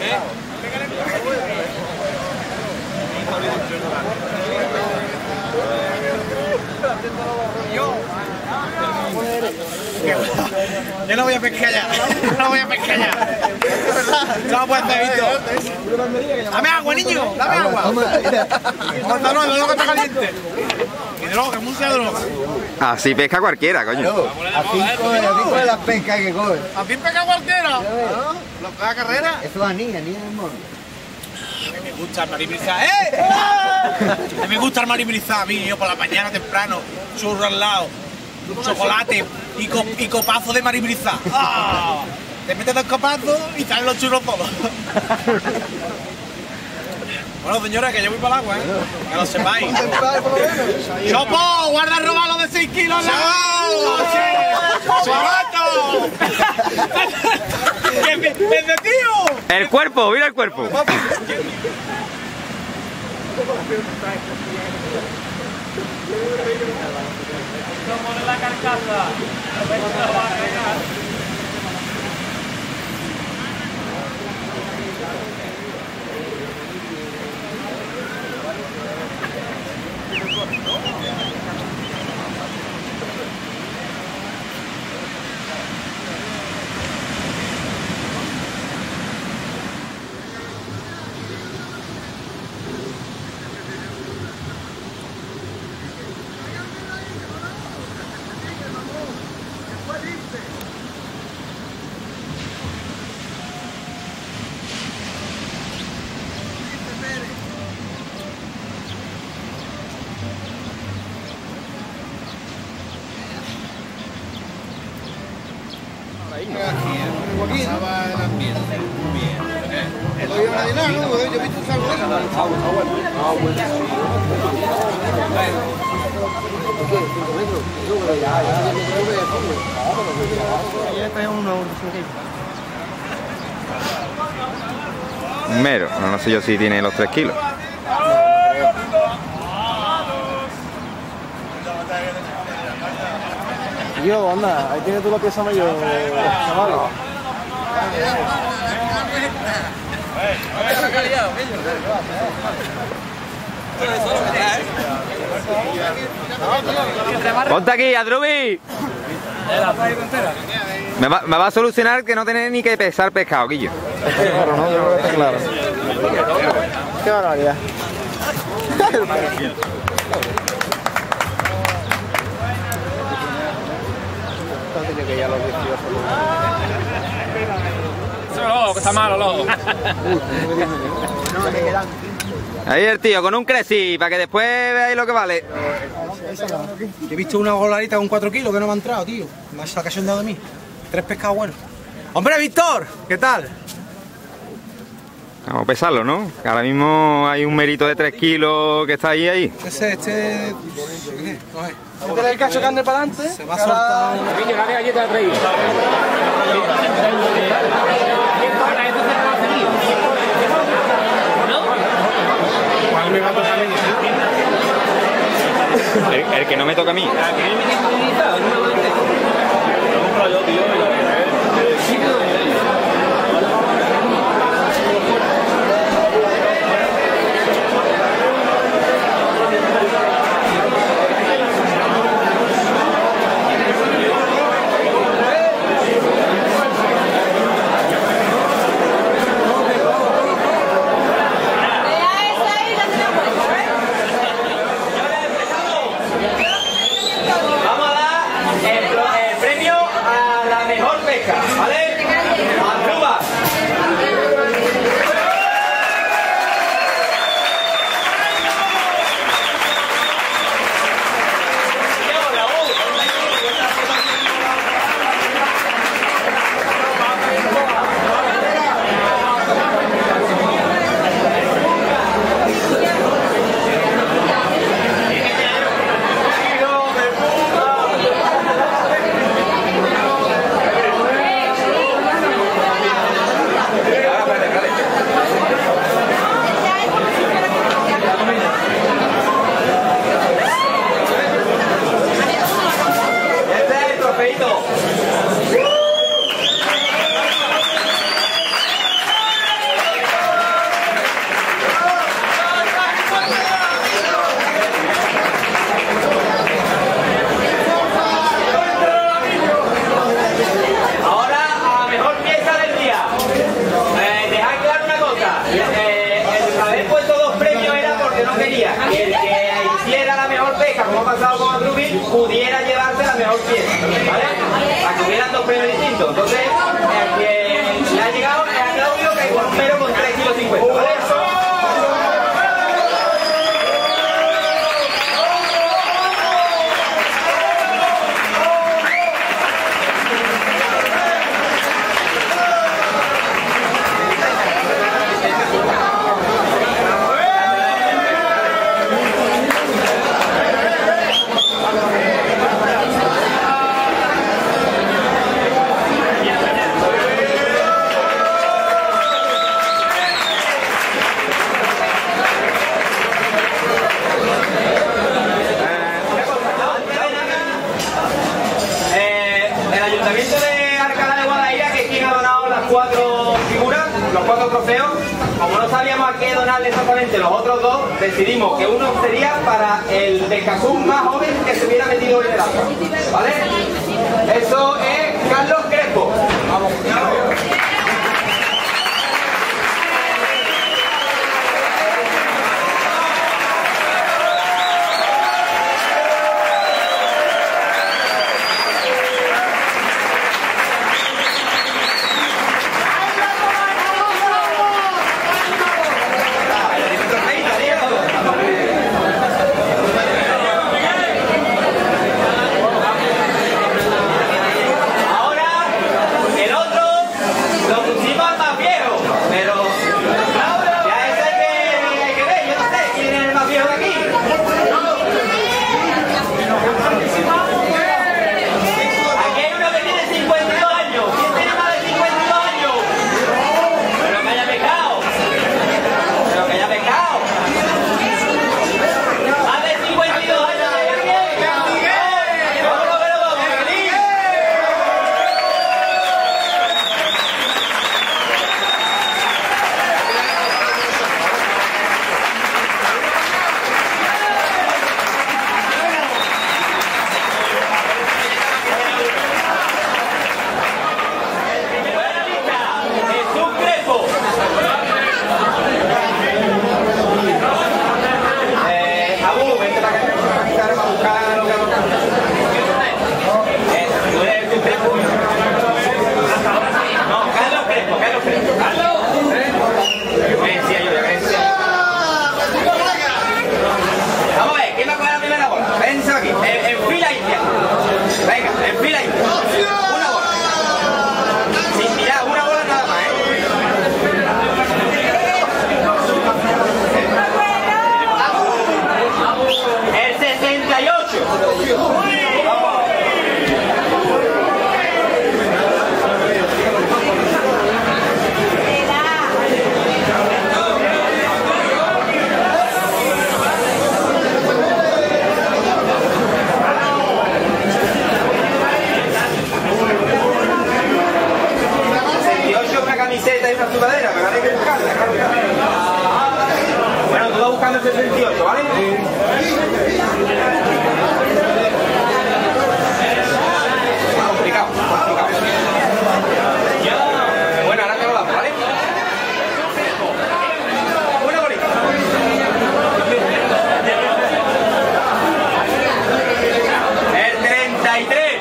Yo no voy a pescar ya. No voy a pescar ya. No puedes hacer esto. Dame agua, niño. Dame agua. Aguanta, no, que está caliente. Y droga, mucha droga. Así pesca cualquiera, coño. Así coge las pescas que coge. ¿Así pesca cualquiera? ¿La carrera? Eso es anilla del móvil. Me gusta el maribrizar, ¿eh? Me gusta el maribrizar a mí, yo por la mañana temprano, churro al lado, chocolate y copazo de maribrizar. ¡Ah! Te metes dos copazos y salen los churros todos. Bueno, señora, que yo voy para el agua, ¿eh? Que lo sepáis. ¡Chopo! ¡Guarda el robalo de 6 kilos! ¡Chobato! ¡Desde tío! El cuerpo, mira el cuerpo. Como la carcasa. Un mero, no sé yo si tiene los 3 kilos. Yo, anda, ahí tienes tú la pieza mayor, chaval. Ponte aquí, Adrubi. Me va a solucionar que no tenés ni que pesar pescado, Guillo. Claro, no, yo creo que está claro. Qué barbaridad. Que ya los 18. Eso es loco, que está malo, loco. Ahí el tío, con un creci, para que después veáis lo que vale. He visto una golarita con 4 kilos que no me ha entrado, tío. Me ha sacado de mí. 3 pescados buenos. ¡Hombre, Víctor! ¿Qué tal? Vamos a pesarlo, ¿no? Que ahora mismo hay un merito de 3 kilos que está ahí. Este... Vamos a tener el cacho de carne para adelante. Se va a soltar... Niño, dale galleta de rey. ¿Cuál me va a tocar a mí? El que no me toca a mí. pasado con Adrubi pudiera llevarse la mejor pieza, ¿vale? Para que hubieran dos premios distintos. Entonces, el que le ha llegado es a Claudio, que es pero con 3,50 kilos, ¿vale? Los 4 trofeos, como no sabíamos a qué donarle exactamente los otros 2, decidimos que uno sería para el Descasún más joven que se hubiera metido hoy en el agua, ¿vale? Eso es Carlos Crespo. Vamos. Bueno, tú vas buscando el 68, ¿vale? Complicado, complicado. Bueno, ahora te lo damos, ¿vale? Una bolita. El 33.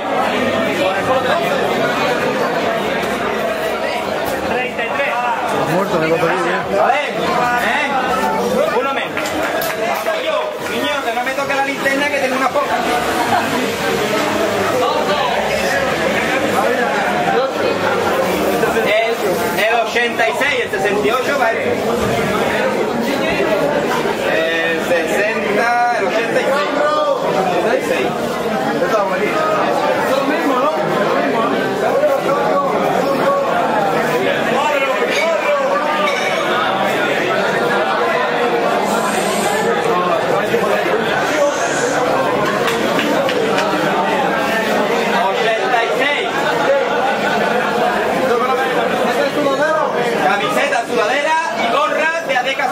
33. Muerto en el botellín, ¿Vale? Uno menos. Yo, niño, que no me toque la linterna que tengo una poca. El 86, el 68, ¿vale? El 60, el 86. 86. Está bonito. Es lo mismo, ¿no? Camiseta, sudadera y gorra de ADECA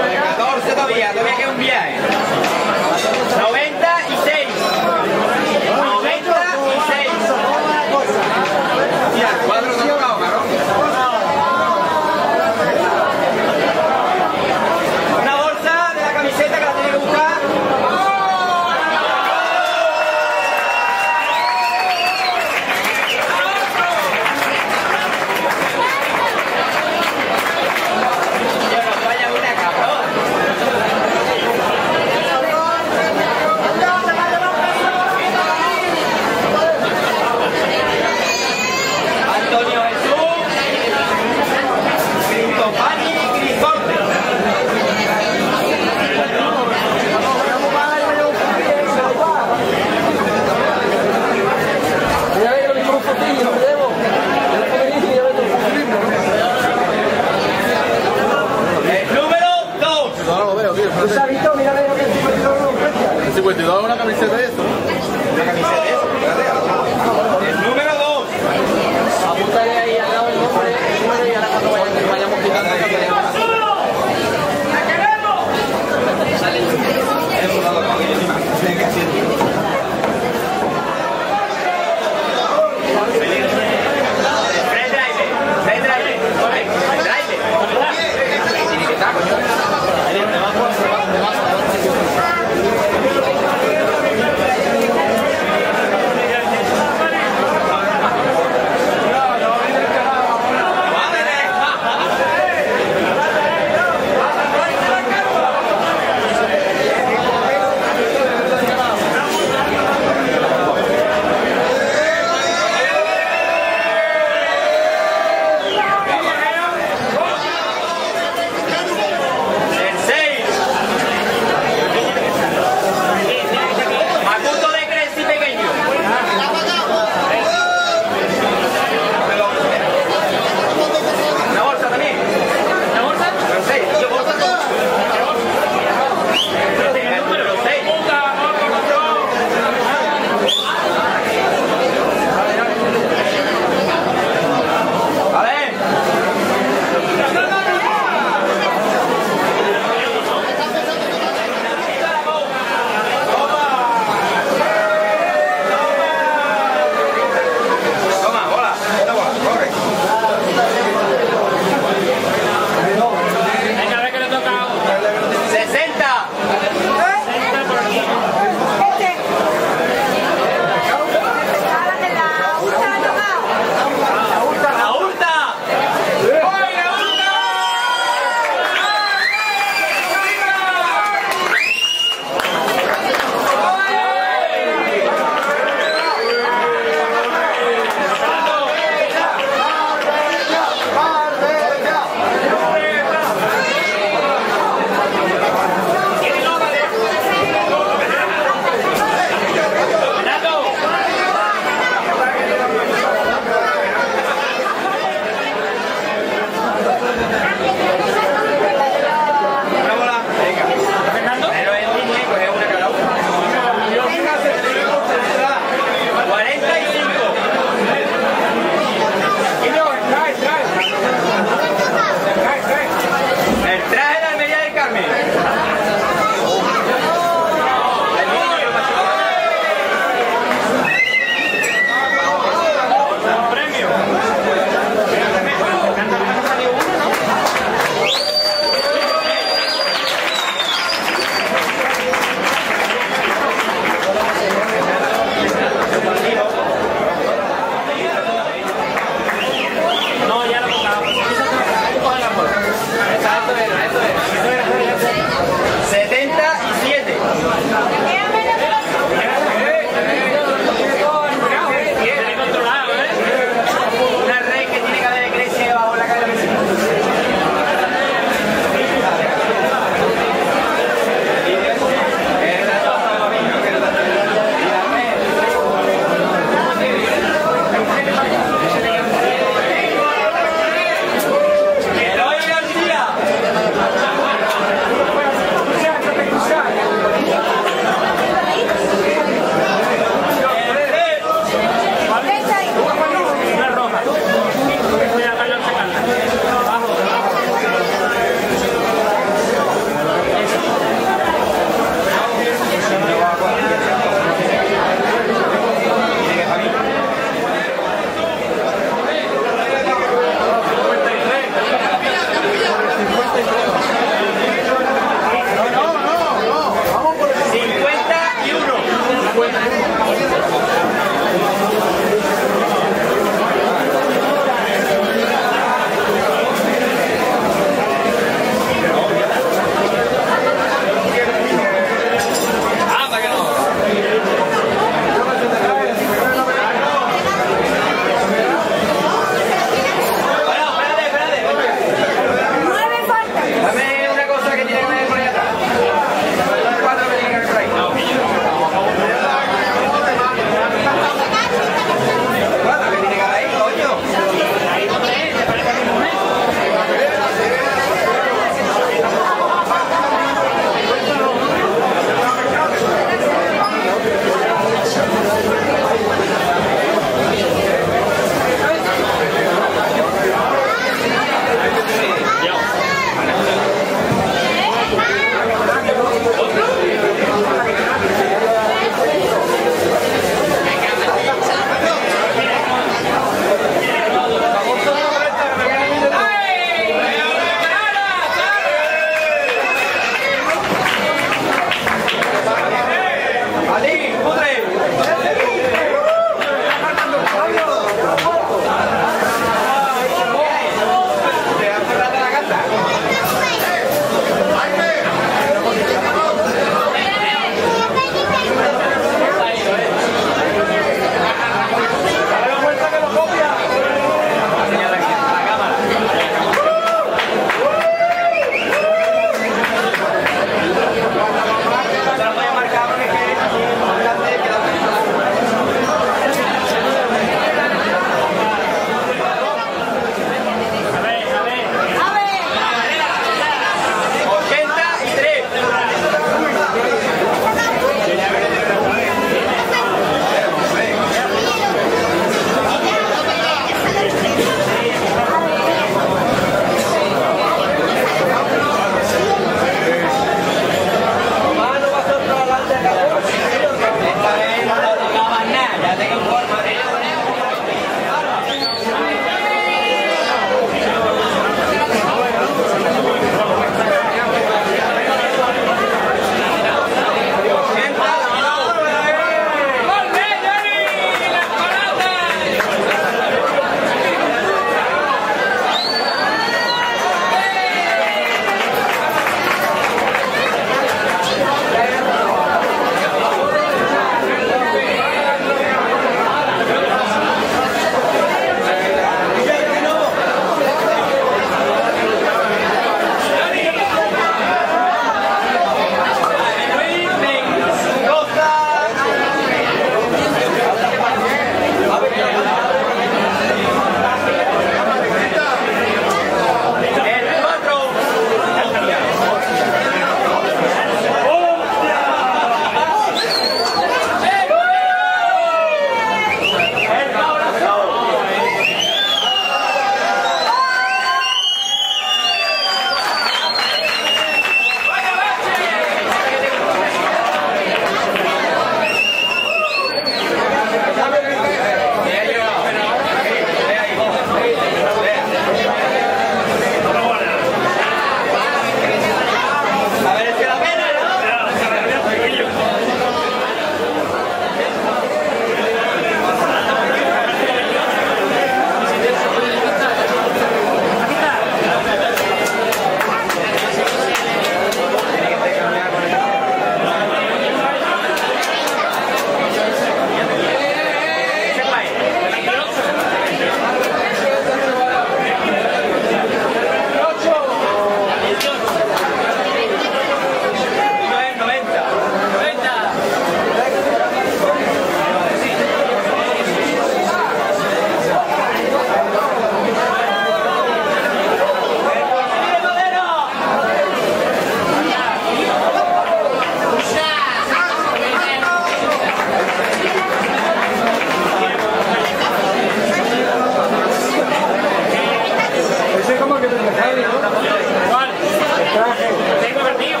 que te traje, ¿no? ¿Cuál? El traje. Tengo vertido.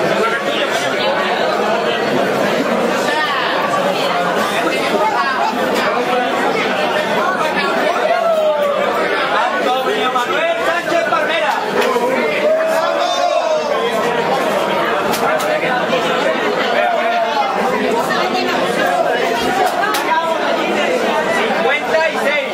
Antonio Manuel Sánchez Palmera. 56.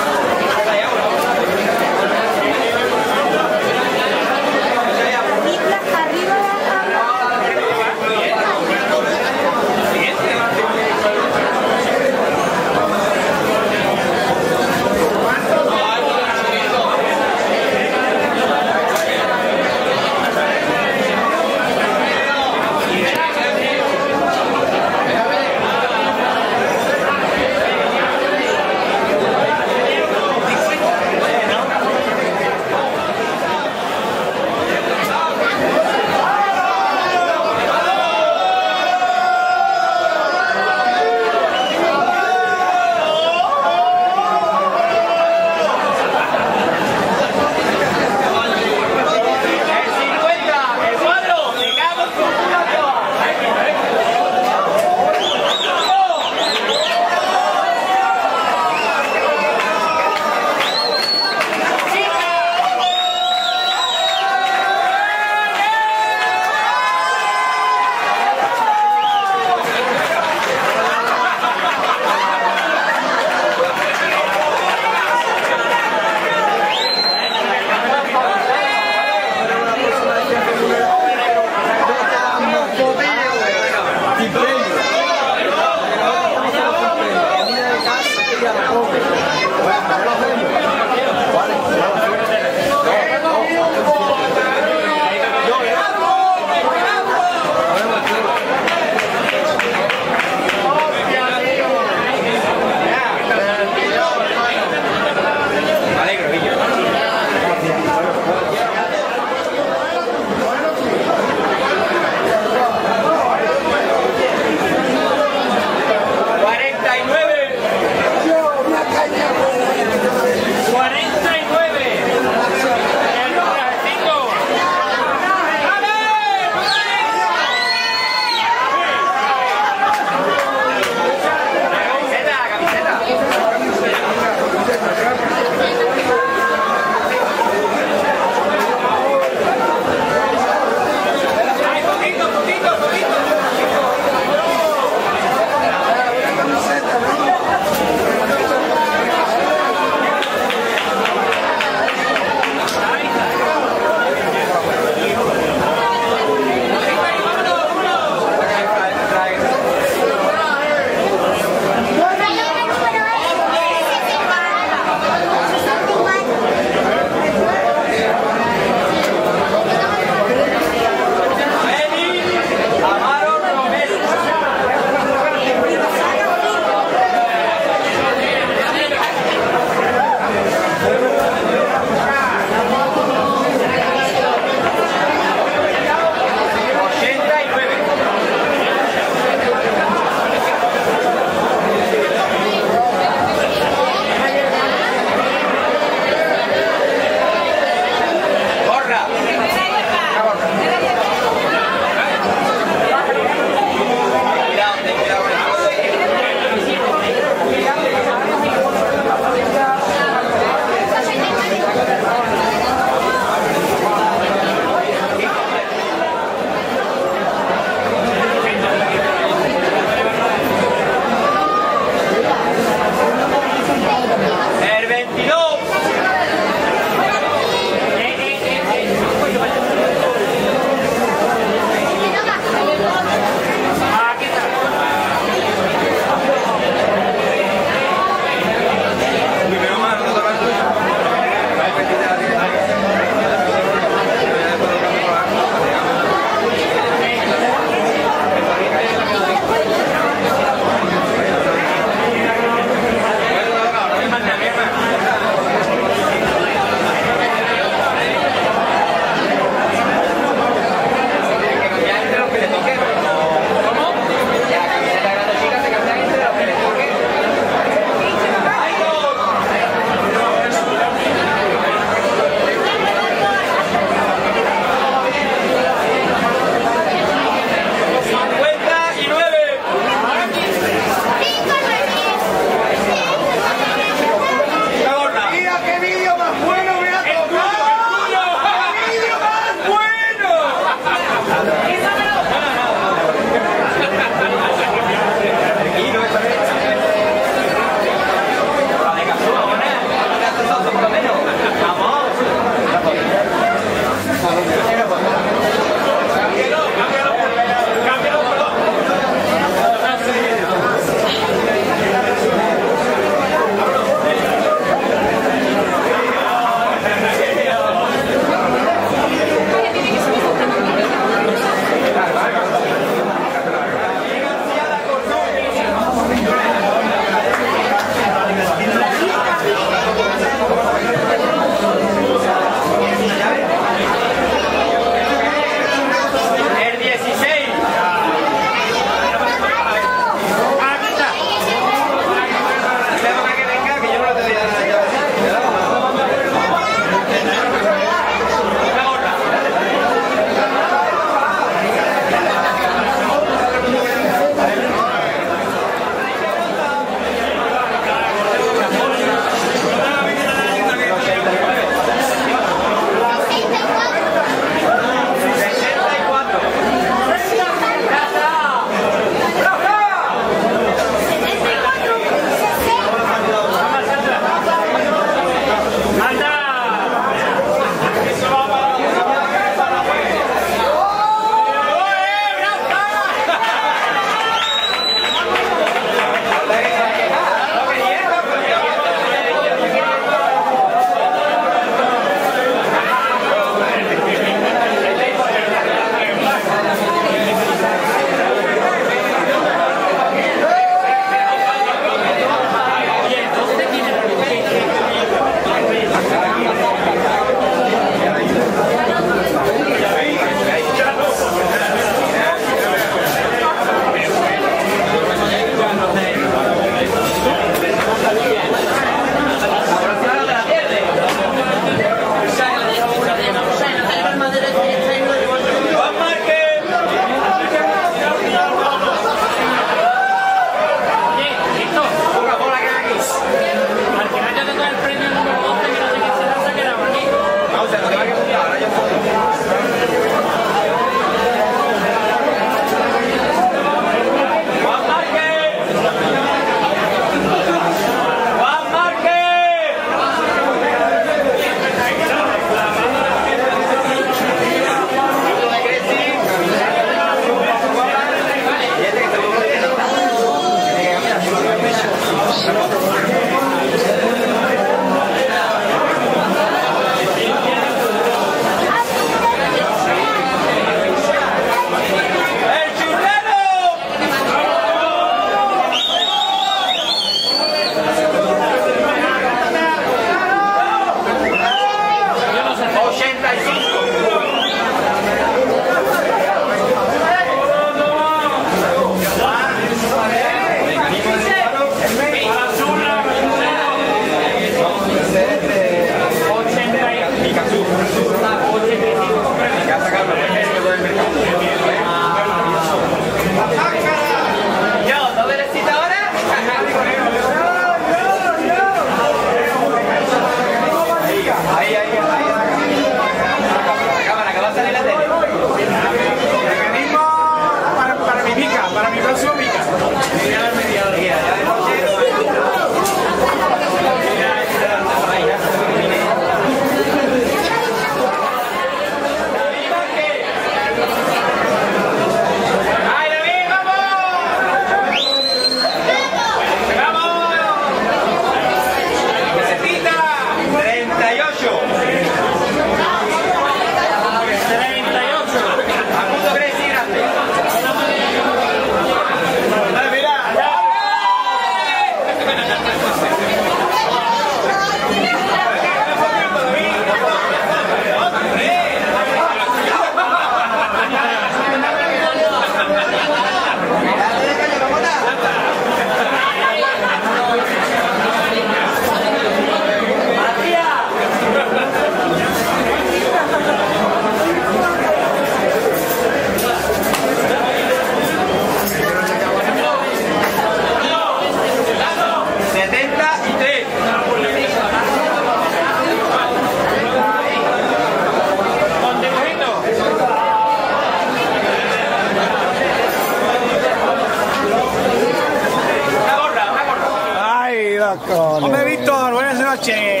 Hombre, Víctor, buenas noches.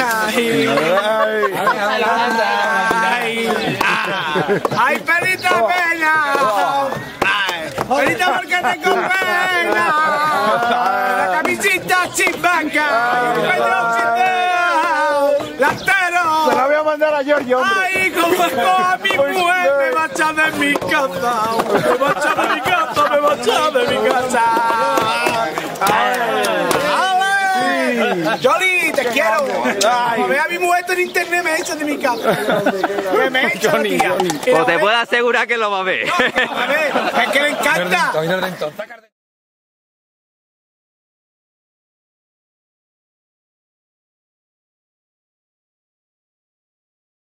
¡Ay, perita pena! ¡Perita porque tengo pena! La camisita chivaca, el pelo lantero. Se la voy a mandar a Giorgio, hombre. ¡Ay, como a mi mujer me va a echar de mi casa! ¡Me va a echar de mi casa, me va a echar de mi casa! Johnny, te quiero. Como vea a mi mujer en internet me echa de mi casa. Me echa, tía. O te puedo asegurar que lo va a ver. A ver, es que le encanta.